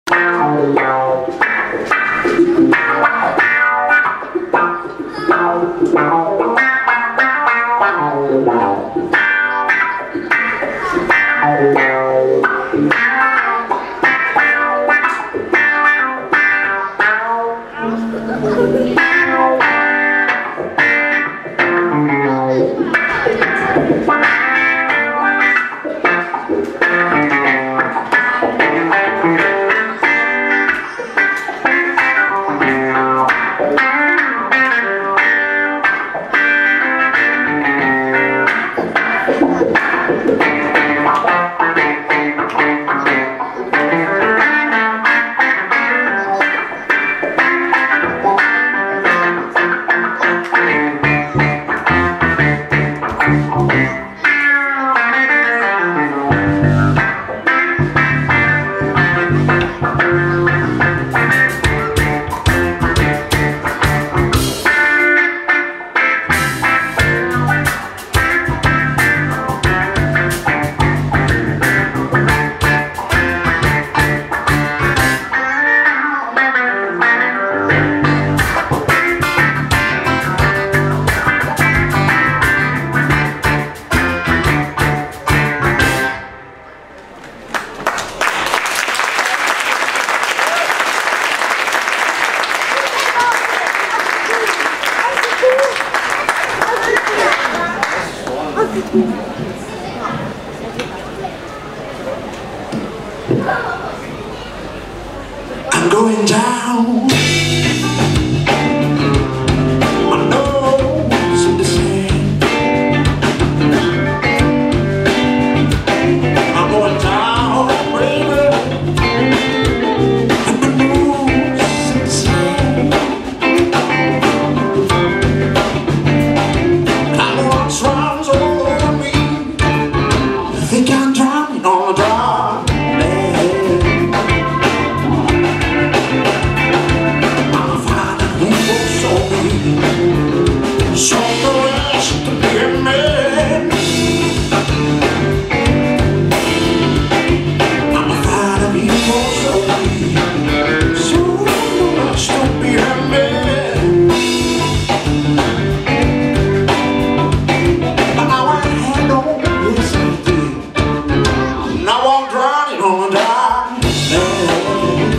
I'm going down. My nose in the sand. I'm going down, baby. And my nose in the sand. I'm what's wrong all over me. I think I'm drowning on a dark land. So much to be a man. I'm a fan of people so much to be a man. But now I had no yesterday. Now I'm drowning on a dark land.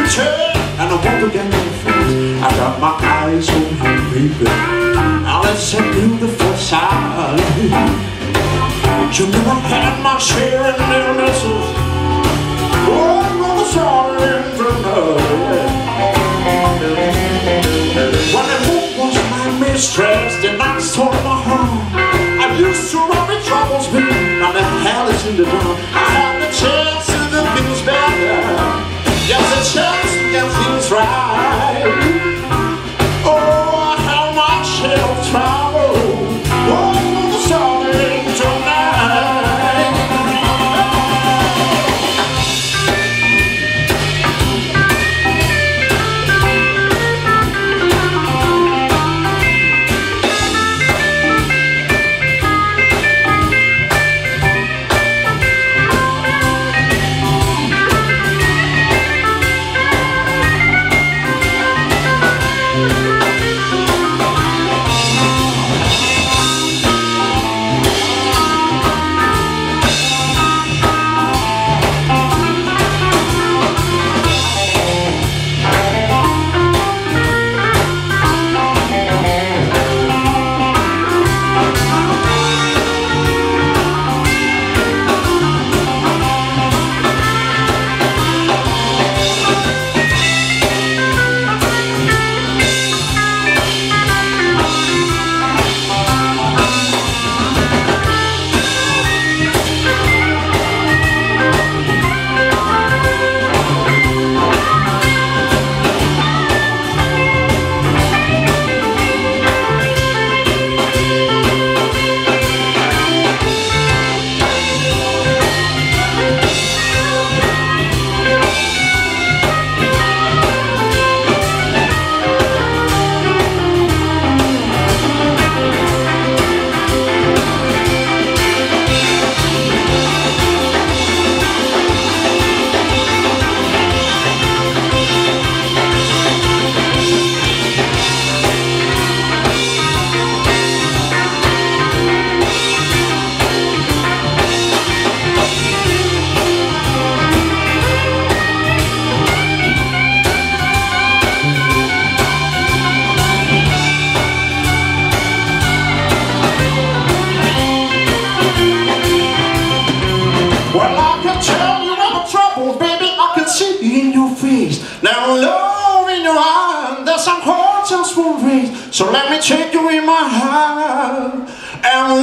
turn and I want to get my friends. I got my eyes on you, baby. Now it's a beautiful sight. You know I had my share in little misses. Oh, I'm gonna sorry tonight. When the moon was my mistress, then I stole my heart. I used to run with troubles, baby. Now the hell is in the dark. I had the chance to do things better. Yes, a chance to get things right. Oh, how much hell trouble. Oh, I'm sorry tonight. In your face, now love in your eyes, there's some heart just for race. So let me take you in my heart and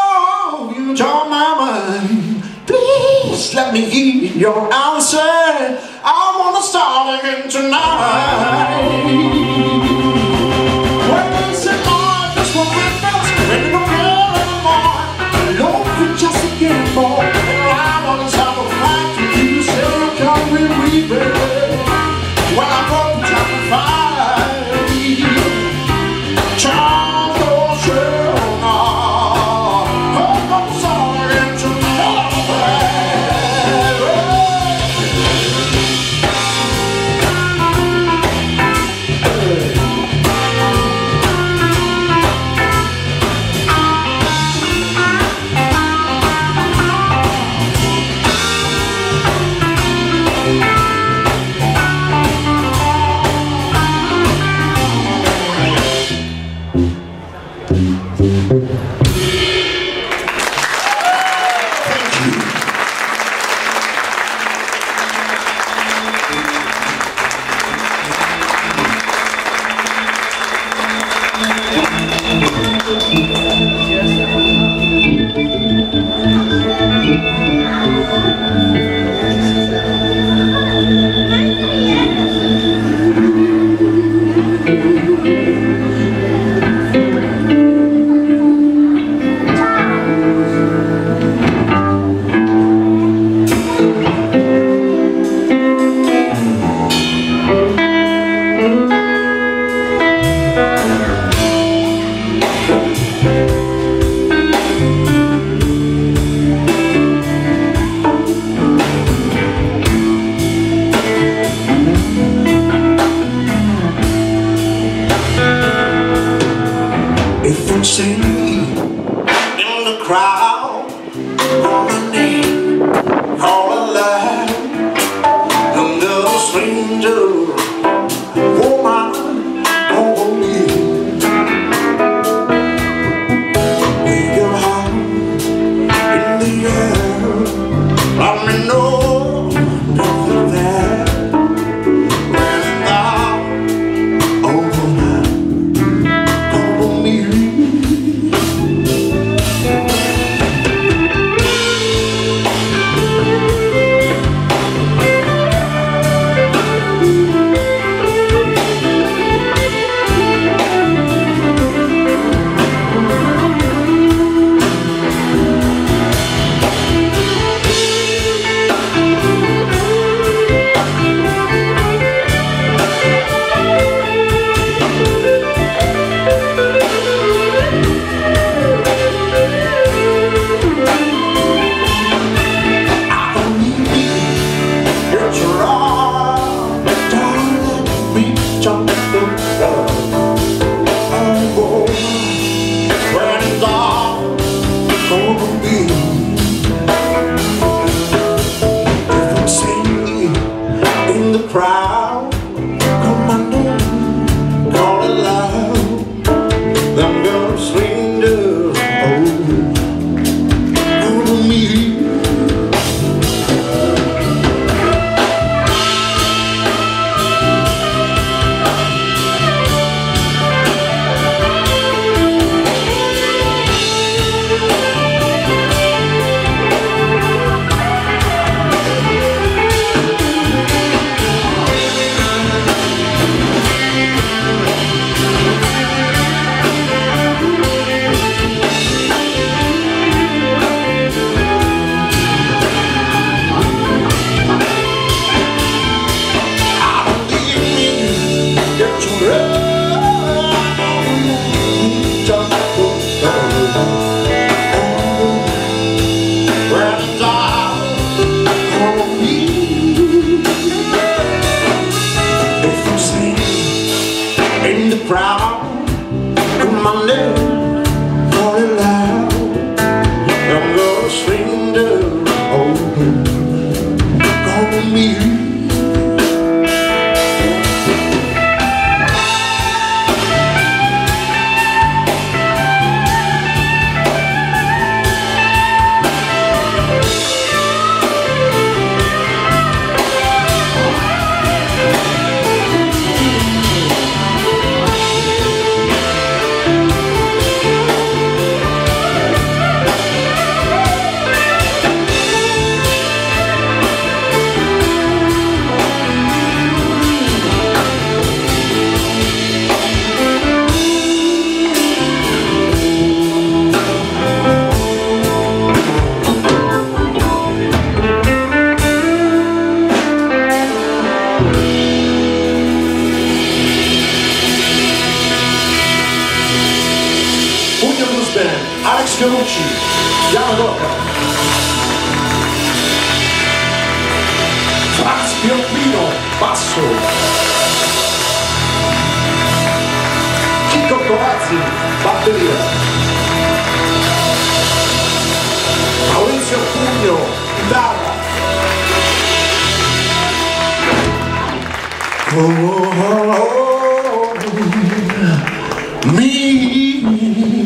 love you to my mind. Please let me hear your answer. I wanna start again tonight. When it's in life, that's what happens when you don't care anymore. Love you just to get more. And I wanna stop a fight to you. Say come with me, baby. When I go to top and fight, child, don't show now. I'm sorry to love. left from sand in the crowd. Come on, love, fall in loud. I'm gonna swing the open, call me. Alex Carucci, Piano Doca, Franz Piombino, basso, Chico Corazzi, batteria, Maurizio Pugno, chitarra. Oh, oh, oh, me.